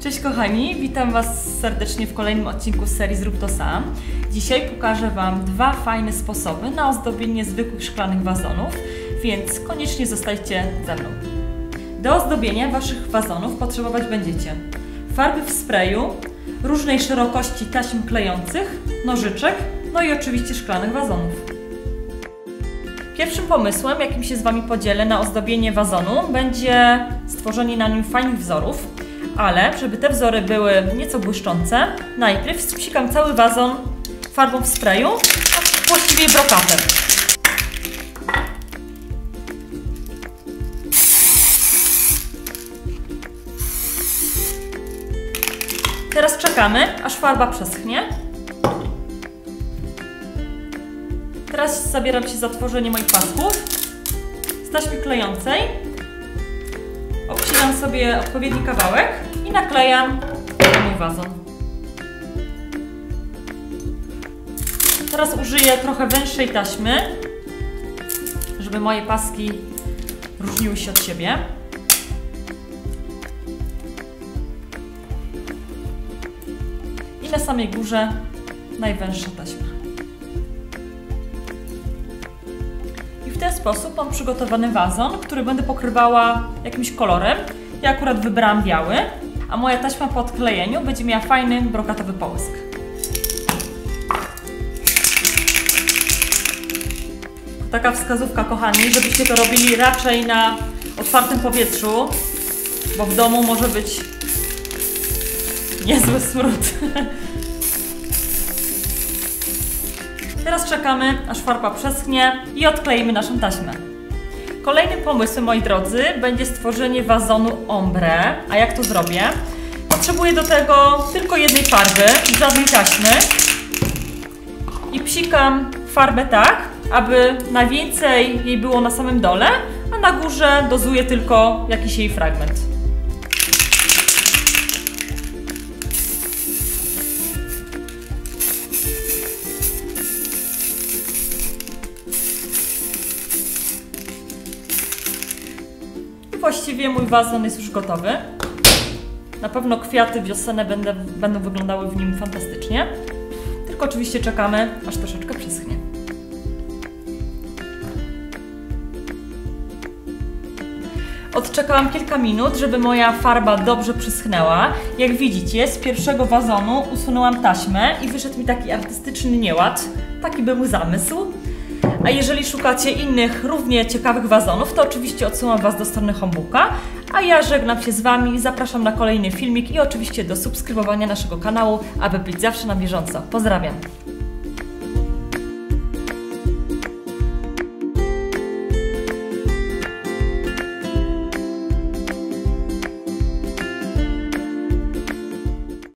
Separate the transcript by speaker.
Speaker 1: Cześć kochani, witam Was serdecznie w kolejnym odcinku z serii Zrób to sam. Dzisiaj pokażę Wam dwa fajne sposoby na ozdobienie zwykłych szklanych wazonów, więc koniecznie zostajcie ze mną. Do ozdobienia Waszych wazonów potrzebować będziecie farby w sprayu, różnej szerokości taśm klejących, nożyczek, no i oczywiście szklanych wazonów. Pierwszym pomysłem, jakim się z Wami podzielę na ozdobienie wazonu, będzie stworzenie na nim fajnych wzorów, ale żeby te wzory były nieco błyszczące, najpierw spsikam cały wazon farbą w sprayu, a właściwie brokatem. Teraz czekamy, aż farba przeschnie. Teraz zabieram się za tworzenie moich pasków z taśmy klejącej. Obcinam sobie odpowiedni kawałek i naklejam na mój wazon. Teraz użyję trochę węższej taśmy, żeby moje paski różniły się od siebie. I na samej górze najwęższa taśma. I w ten sposób mam przygotowany wazon, który będę pokrywała jakimś kolorem. Ja akurat wybrałam biały, a moja taśma po odklejeniu będzie miała fajny brokatowy połysk. Taka wskazówka, kochani, żebyście to robili raczej na otwartym powietrzu, bo w domu może być niezły smród. Teraz czekamy, aż farba przeschnie i odkleimy naszą taśmę. Kolejnym pomysłem, moi drodzy, będzie stworzenie wazonu ombre. A jak to zrobię? Potrzebuję do tego tylko jednej farby, żadnej taśmy. I psikam farbę tak, aby najwięcej jej było na samym dole, a na górze dozuję tylko jakiś jej fragment. Właściwie mój wazon jest już gotowy. Na pewno kwiaty wiosenne będą wyglądały w nim fantastycznie. Tylko oczywiście czekamy, aż troszeczkę przeschnie. Odczekałam kilka minut, żeby moja farba dobrze przyschnęła. Jak widzicie, z pierwszego wazonu usunęłam taśmę i wyszedł mi taki artystyczny nieład. Taki był mój zamysł. A jeżeli szukacie innych równie ciekawych wazonów, to oczywiście odsyłam Was do strony Homebooka. A ja żegnam się z Wami, zapraszam na kolejny filmik i oczywiście do subskrybowania naszego kanału, aby być zawsze na bieżąco. Pozdrawiam!